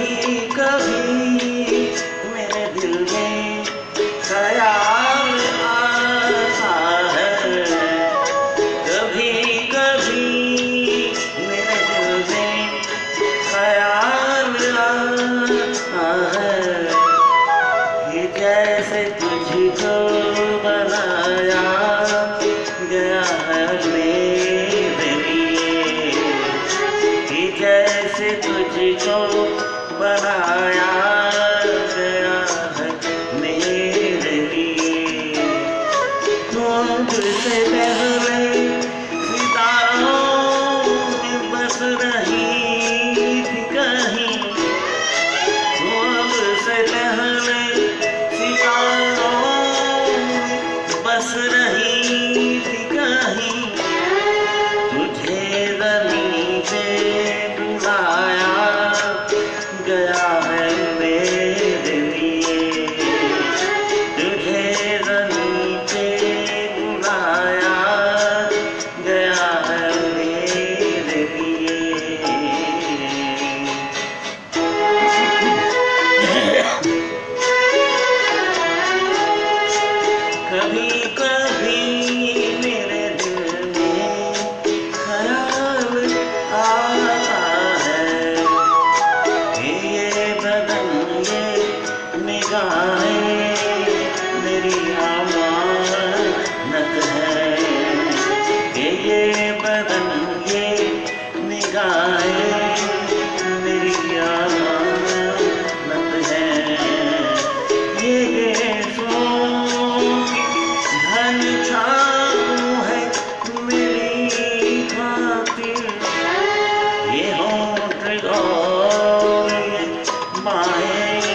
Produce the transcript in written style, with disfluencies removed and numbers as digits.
कभी कभी मेरे दिल में ख्याल आता है, कभी कभी मेरे दिल में ख्याल आता है कि जैसे तुझको बनाया गया है मेरे लिए, कि जैसे तुझको बनाया गया है मेरे लिए। तुझसे पहले सितारों में बस रही थी कहीं, तुझसे पहले सितारों में बस रही थी कहीं, तुझे ज़मीन पे बुलाया गया है मेरे लिए, तुझे ज़मीन पे बुलाया गया है मेरे लिए। कभी कभी मेरे दिल में ख्याल आता है कि ये बदन ये निगाहें मेरी अमानत है, कि ये बदन ये निगाहें मेरी अमानत है। ये धन छाऊं है मेरी खातिर, ये होंठ और ये बाहें